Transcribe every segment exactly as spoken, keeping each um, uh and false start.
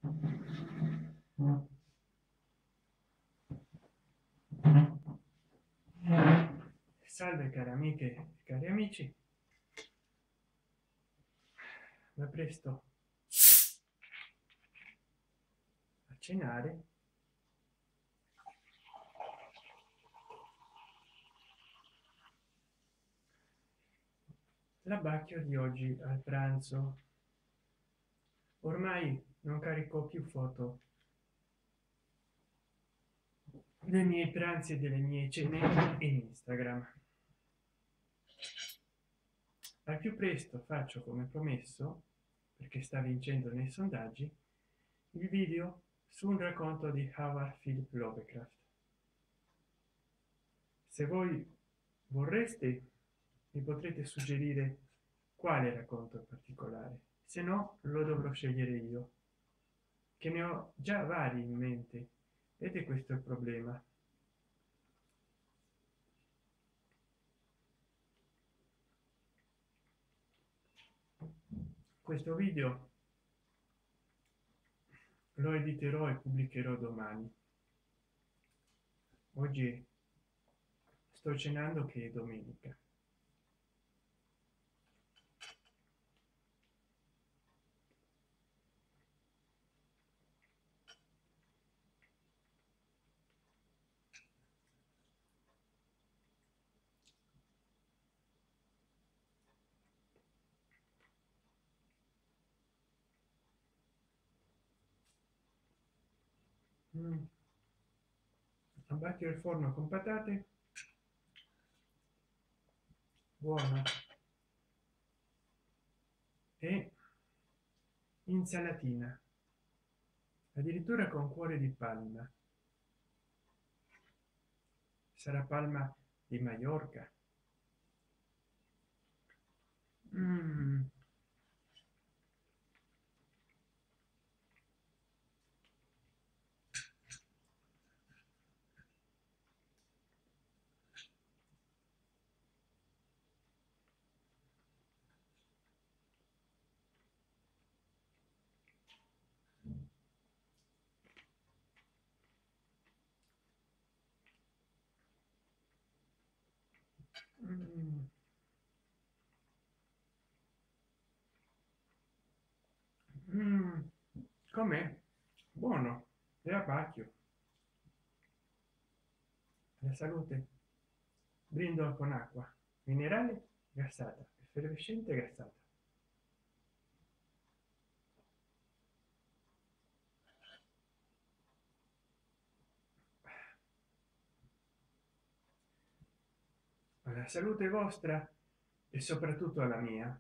Salve cari amiche e cari amici, mi presto a cenare. L'abbacchio di oggi al pranzo ormai non carico più foto dei miei pranzi e delle mie cene in Instagram. Al più presto faccio, come promesso, perché sta vincendo nei sondaggi, il video su un racconto di Howard Philip Lovecraft. Se voi vorreste, mi potrete suggerire quale racconto in particolare, se no lo dovrò scegliere io, che ne ho già vari in mente, ed è questo il problema. Questo video lo editerò e pubblicherò domani. Oggi sto cenando che è domenica. Mm. Abbacchio il forno con patate, buono, e insalatina, addirittura con cuore di palma. Sarà palma di Maiorca. Mm. Mm. Mm. Com'è? Buono, e abbacchio. La salute. Brindo con acqua minerale gassata, effervescente gassata. Alla salute vostra e soprattutto alla mia.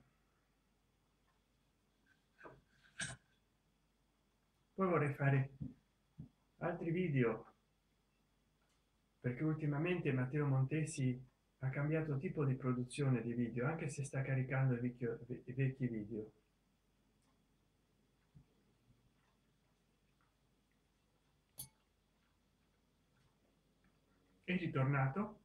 Poi vorrei fare altri video, perché ultimamente Matteo Montesi ha cambiato tipo di produzione di video, anche se sta caricando i, vecchio, i vecchi video. È ritornato,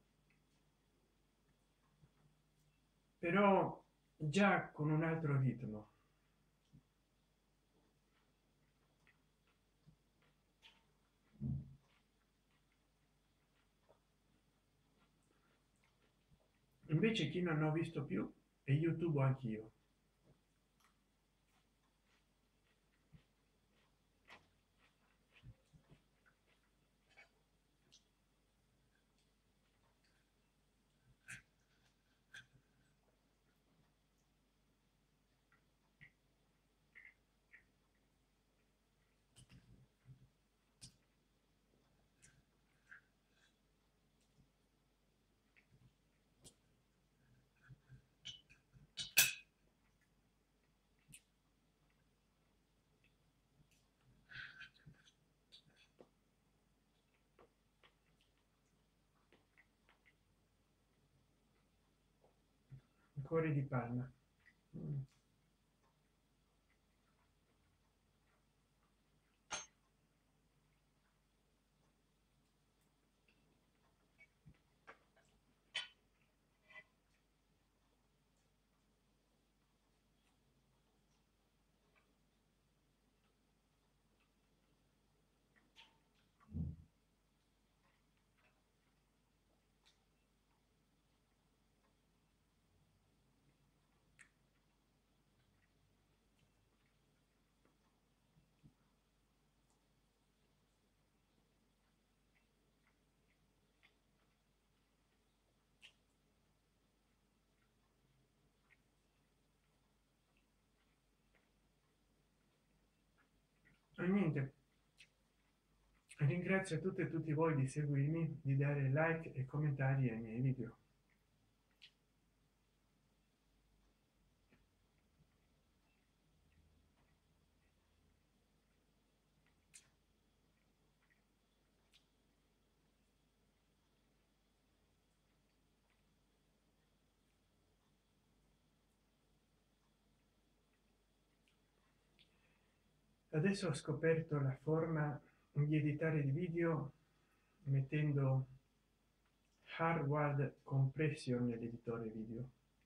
però già con un altro ritmo. Invece chi non ho visto più è YouTube, anch'io. Cuore di palma. Mm. E niente, ringrazio a tutte e tutti voi di seguirmi, di dare like e commentari ai miei video. Adesso ho scoperto la forma di editare il video mettendo hardware compression nell'editore video.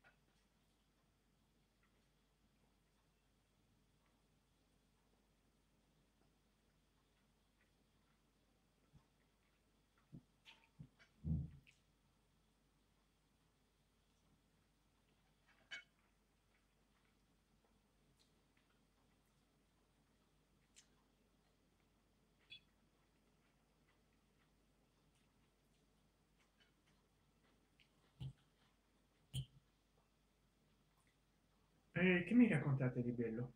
Eh, che mi raccontate di bello?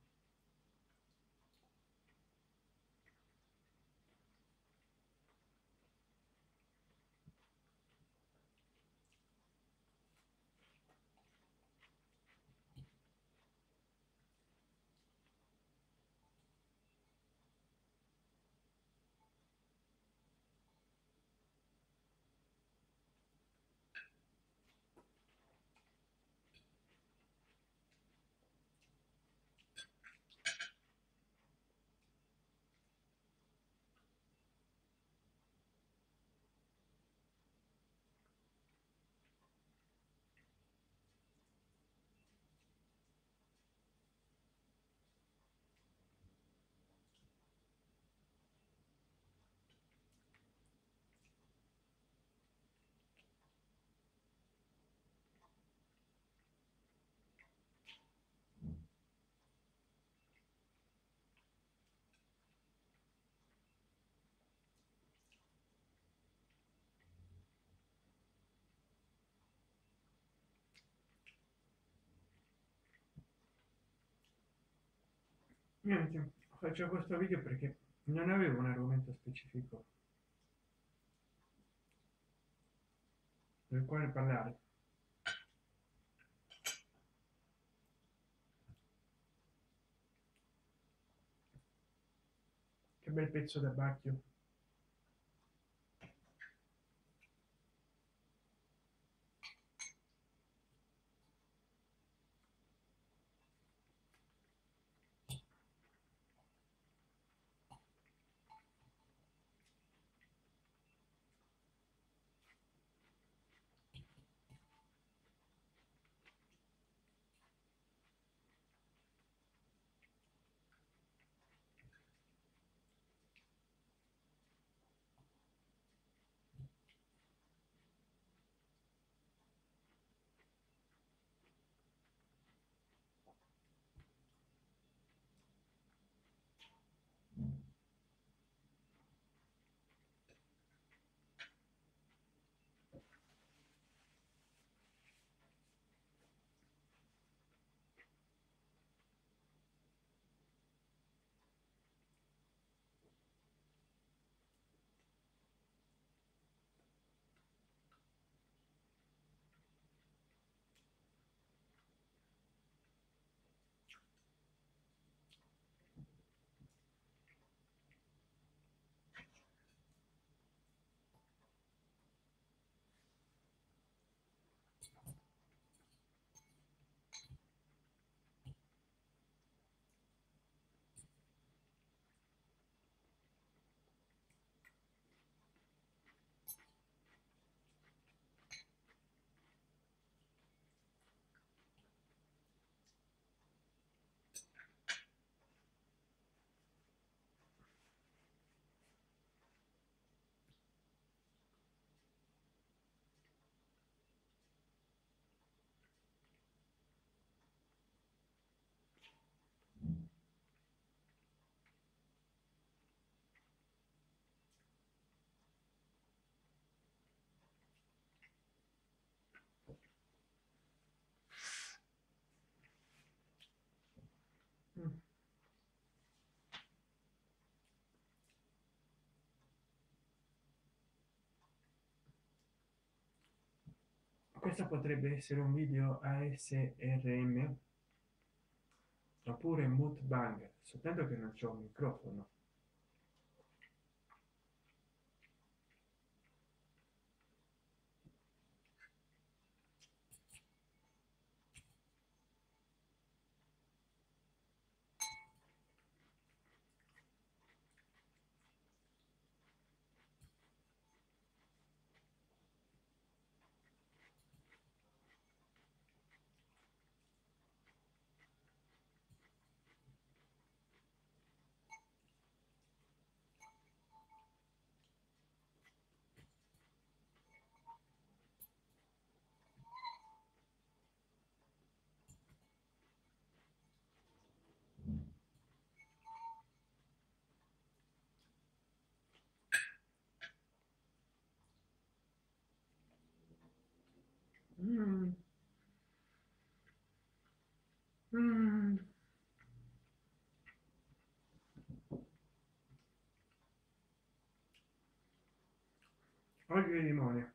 Niente, faccio questo video perché non avevo un argomento specifico del quale parlare. Che bel pezzo da bacchio. Mm. questo potrebbe essere un video A S R M oppure mukbang, soltanto che non c'è un microfono. Mm. Mm. Olio di limone.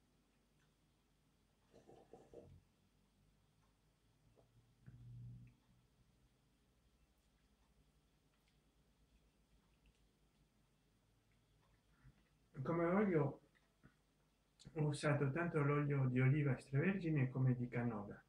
Come olio ho usato tanto l'olio di oliva extravergine come di canola.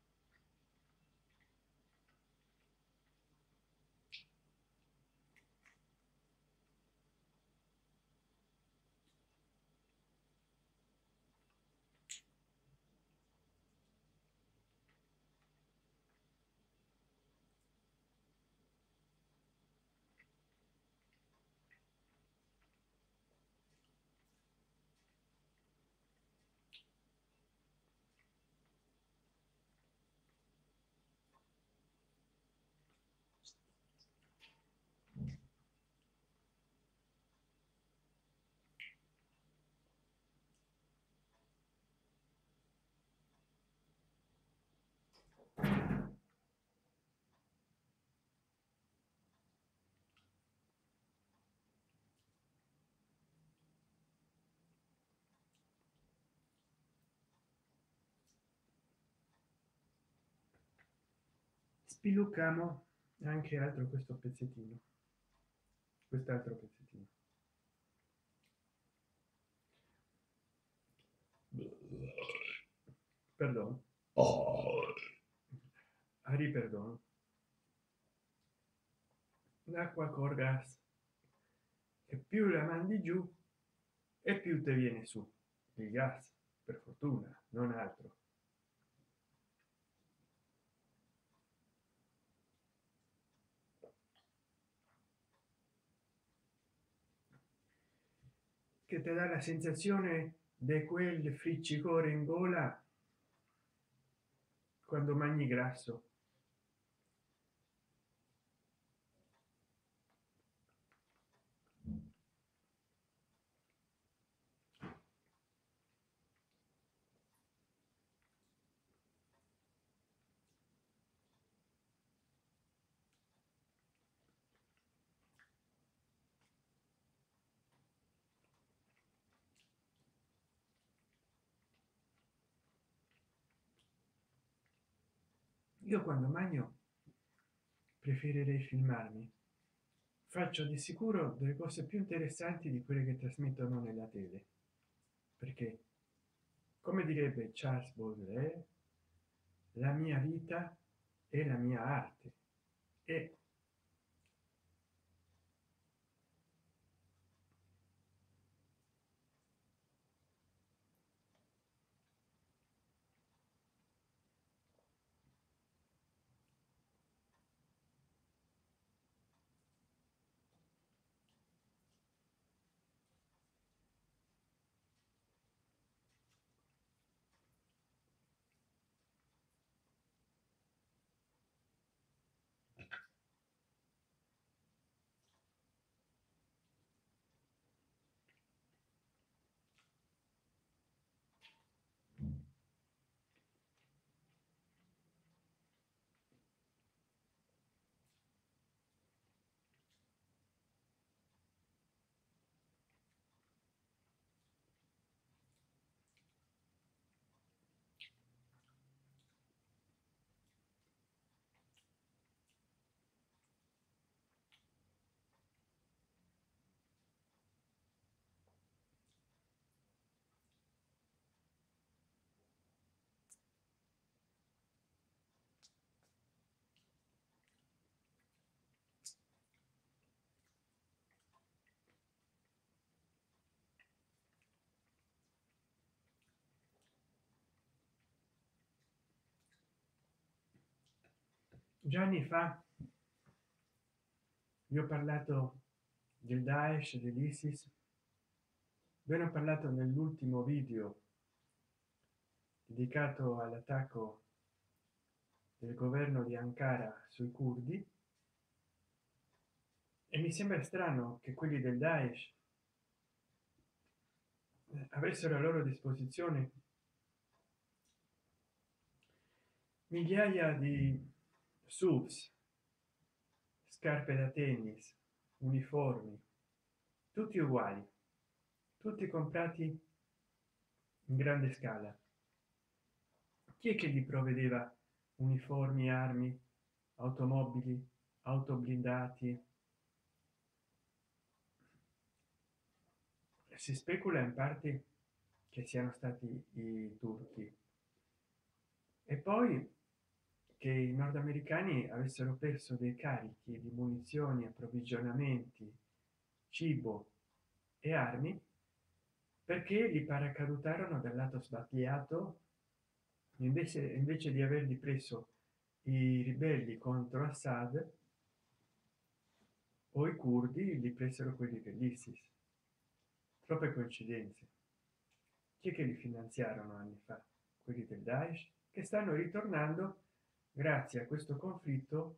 Spilucamo anche altro questo pezzettino, quest'altro pezzettino. Perdon. Oh. Riperdon. L'acqua col gas, e più la mandi giù e più te viene su. Il gas, per fortuna, non altro. Che ti dà la sensazione di quel friccicore in gola quando mangi grasso. Io quando mangio preferirei filmarmi, faccio di sicuro delle cose più interessanti di quelle che trasmettono nella tele, perché come direbbe Charles Baudelaire, la mia vita è la mia arte. E Gianni fa vi ho parlato del Daesh, dell'Isis, ve ne ho parlato nell'ultimo video dedicato all'attacco del governo di Ankara sui curdi, e mi sembra strano che quelli del Daesh avessero a loro disposizione migliaia di S U Vs, scarpe da tennis, uniformi, tutti uguali, tutti comprati in grande scala. Chi è che gli provvedeva uniformi, armi, automobili, auto blindati? Si specula in parte che siano stati i turchi, e poi che i nordamericani avessero perso dei carichi di munizioni, approvvigionamenti, cibo e armi, perché li paracadutarono dal lato sbagliato, invece invece di averli preso i ribelli contro Assad o i curdi, li presero quelli dell'Isis. Troppe coincidenze. Chi è che li finanziarono anni fa? Quelli del Daesh, che stanno ritornando grazie a questo conflitto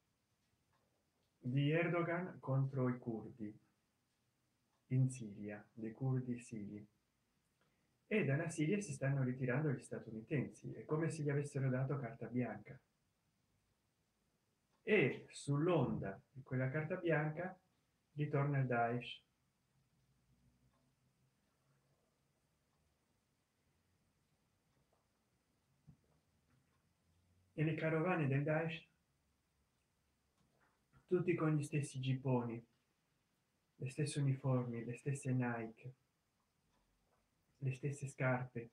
di Erdogan contro i curdi in Siria, dei curdi siri. E dalla Siria si stanno ritirando gli statunitensi, è come se gli avessero dato carta bianca, e sull'onda di quella carta bianca ritorna il Daesh. E le carovane del Daesh, tutti con gli stessi gipponi, le stesse uniformi, le stesse Nike, le stesse scarpe,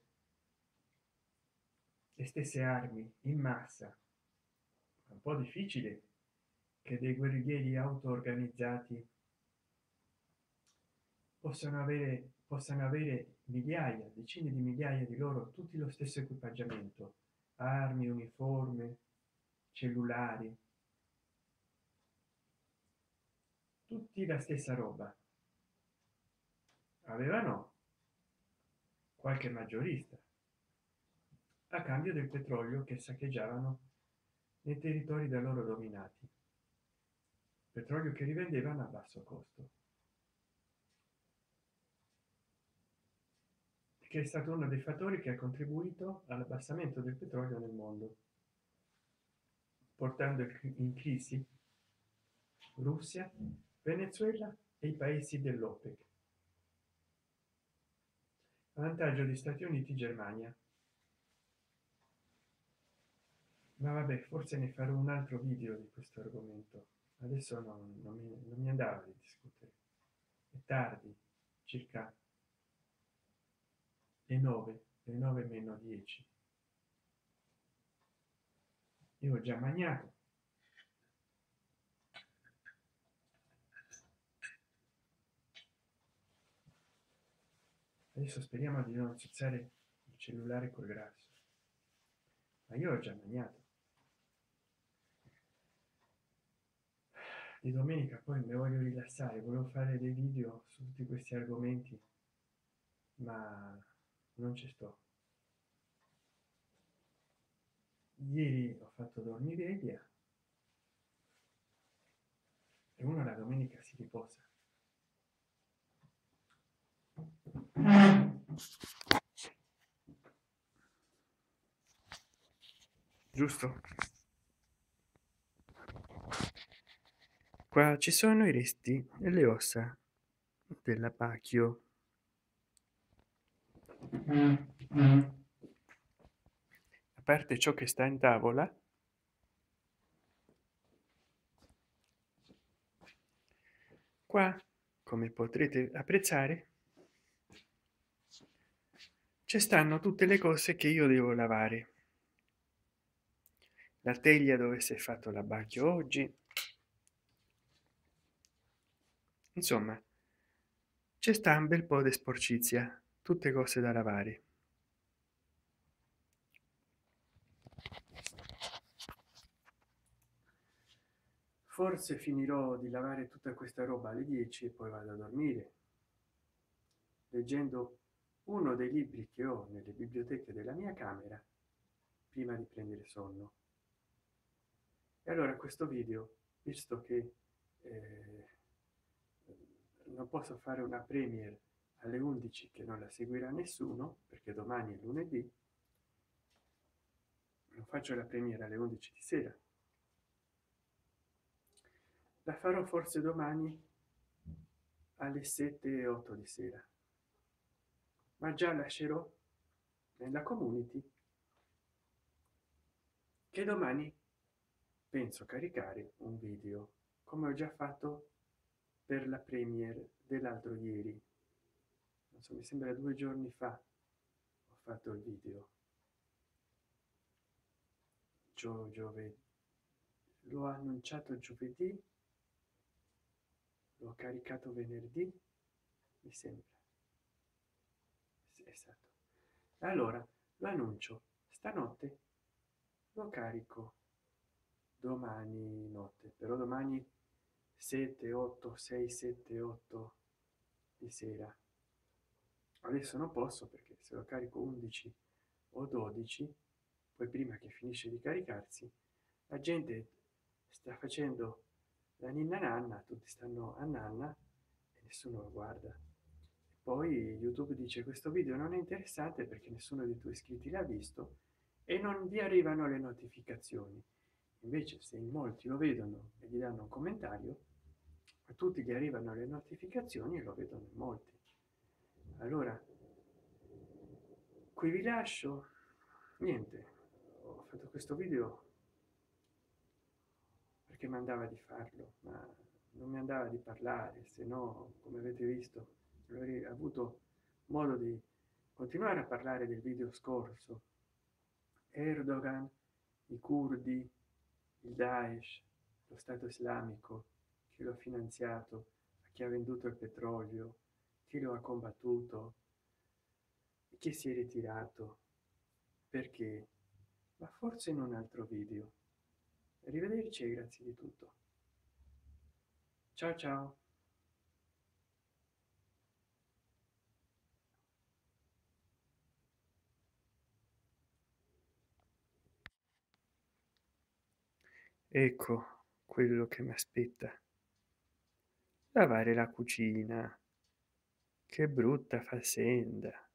le stesse armi in massa. È un po' difficile che dei guerriglieri auto organizzati possano avere possano avere migliaia, decine di migliaia di loro, tutti lo stesso equipaggiamento, armi, uniforme, cellulari, tutti la stessa roba. Avevano qualche maggiorista a cambio del petrolio che saccheggiavano nei territori da loro dominati, petrolio che rivendevano a basso costo, che è stato uno dei fattori che ha contribuito all'abbassamento del petrolio nel mondo, portando in crisi Russia, Venezuela e i paesi dell'OPEC, a vantaggio di Stati Uniti e Germania. Ma vabbè, forse ne farò un altro video di questo argomento, adesso non, non, mi, non mi andava di discutere, è tardi, circa le nove, le nove meno dieci. Io ho già mangiato, adesso speriamo di non zuzzare il cellulare col grasso, ma io ho già mangiato. Di domenica poi mi voglio rilassare, volevo fare dei video su tutti questi argomenti, ma non ci sto. Ieri ho fatto dormiveglia e uno la domenica si riposa. Giusto? Qua ci sono i resti e le ossa dell'abbacchio. A parte ciò che sta in tavola, qua, come potrete apprezzare, ci stanno tutte le cose che io devo lavare. La teglia dove si è fatto l'abbacchio oggi, insomma c'è sta un bel po' di sporcizia, tutte cose da lavare. forse finirò di lavare tutta questa roba alle dieci e poi vado a dormire leggendo uno dei libri che ho nelle biblioteche della mia camera prima di prendere sonno. E allora questo video, visto che eh, non posso fare una premiere alle undici che non la seguirà nessuno perché domani è lunedì, non faccio la premiere alle undici di sera, la farò forse domani alle sette e otto di sera, ma già lascerò nella community che domani penso caricare un video come ho già fatto per la premiere dell'altro ieri, non so, mi sembra due giorni fa ho fatto il video. Gio, giovedì l'ho annunciato giovedì, l'ho caricato venerdì, mi sembra. Sì, esatto. Allora lo annuncio stanotte, lo carico domani notte, però domani sette otto sei sette otto di sera. Adesso non posso perché se lo carico undici o dodici, poi prima che finisce di caricarsi la gente sta facendo la ninna nanna, tutti stanno a nanna e nessuno lo guarda. Poi YouTube dice questo video non è interessante perché nessuno dei tuoi iscritti l'ha visto e non vi arrivano le notificazioni. Invece se in molti lo vedono e gli danno un commentario, a tutti gli arrivano le notificazioni e lo vedono in molti. Allora qui vi lascio, niente, ho fatto questo video perché mi andava di farlo, ma non mi andava di parlare, se no come avete visto avrei avuto modo di continuare a parlare del video scorso. Erdogan, i curdi, il Daesh, lo Stato islamico, chi lo ha finanziato, a chi ha venduto il petrolio, chi lo ha combattuto, chi si è ritirato, perché, ma forse in un altro video. Arrivederci e grazie di tutto. Ciao ciao. Ecco quello che mi aspetta. Lavare la cucina. Che brutta faccenda.